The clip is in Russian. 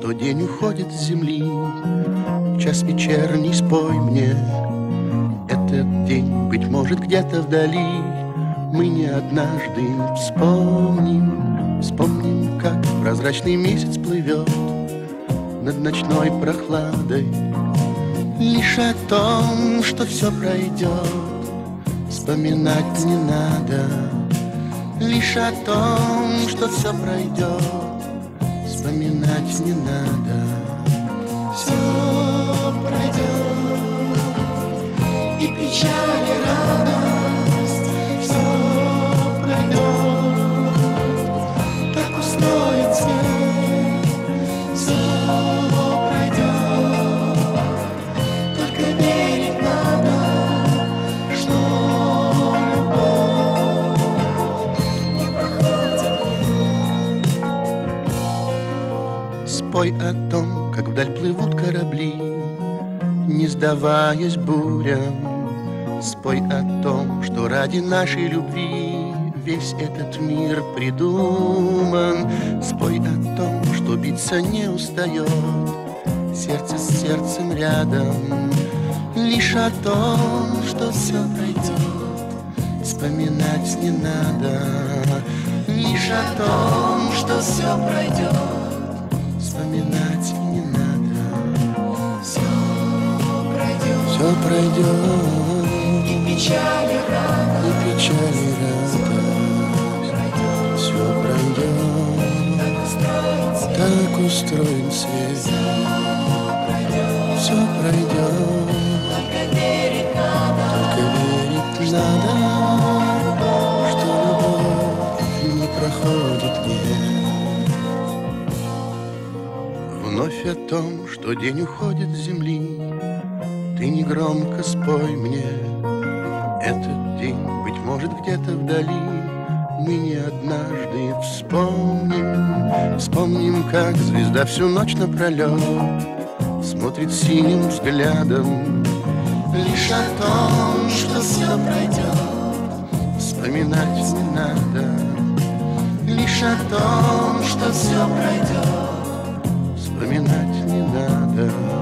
что день уходит с земли. Час вечерний спой мне этот день, быть может, где-то вдали. Мы не однажды вспомним, как прозрачный месяц плывет над ночной прохладой. Лишь о том, что все пройдет, вспоминать не надо. Лишь о том, что все пройдет, вспоминать не надо. Все пройдет, и печаль, и радость. Все пройдет, так устроен свет. Все пройдет, только верить надо, что любовь не проходит. Спой о том, как вдаль плывут корабли, не сдаваясь бурям. Спой о том, что ради нашей любви весь этот мир придуман. Спой о том, что биться не устает сердце с сердцем рядом. Лишь о том, что все пройдет, вспоминать не надо. Лишь о том, что все пройдет, вспоминать не надо. Все пройдет, и печаль, и радость. Все пройдет, так устроен свет. Все пройдет, Только верить надо, что любовь не проходит век. Вновь о том, что день уходит с земли, ты негромко спой мне этот день, быть может, где-то вдали. Мы не однажды вспомним, как звезда всю ночь напролет смотрит синим взглядом. Лишь о том, что все пройдет, вспоминать не надо. Лишь о том, что все пройдет, вспоминать не надо.